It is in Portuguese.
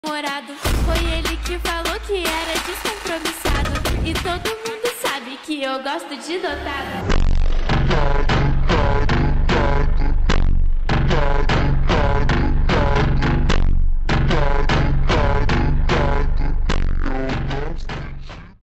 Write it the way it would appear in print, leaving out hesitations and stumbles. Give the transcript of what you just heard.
namorado. Foi ele que falou que era descompromissado. E todo mundo sabe que eu gosto de dotado.